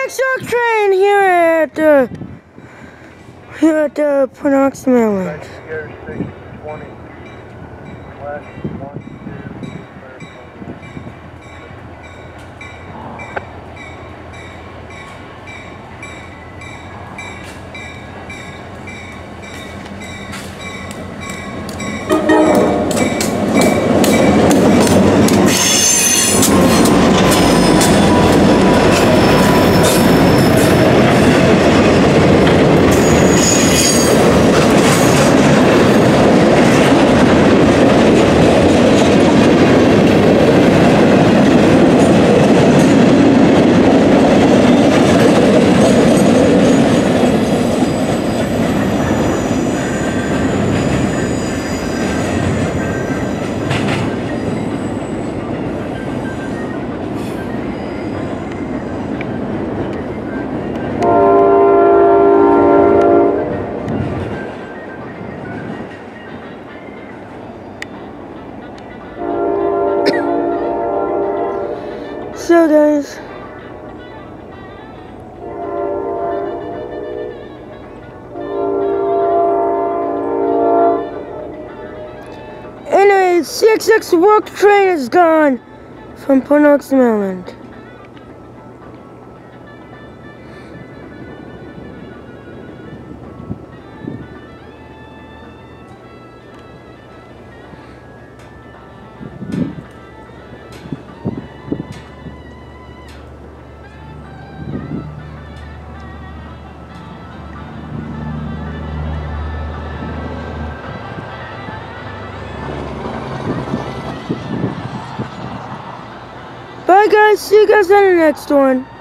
Shark train here at Panox, Maryland. D060-20. Class 1, 2, So guys, anyway, 66 work train is gone from Panox, Maryland. Bye guys, see you guys on the next one.